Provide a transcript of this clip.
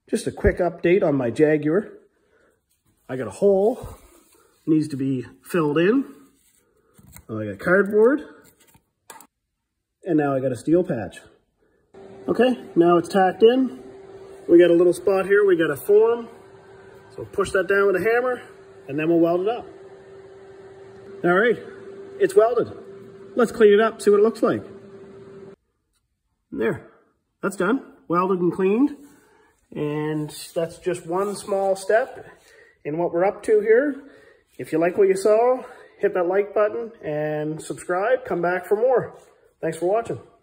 Just a quick update on my Jaguar. I got a hole, needs to be filled in. I got cardboard, and now I got a steel patch. Okay, now it's tacked in. We got a little spot here, we got a form. So push that down with a hammer, and then we'll weld it up. All right, it's welded. Let's clean it up, see what it looks like. There, that's done, welded and cleaned. And that's just one small step in what we're up to here. If you like what you saw, hit that like button and subscribe. Come back for more. Thanks for watching.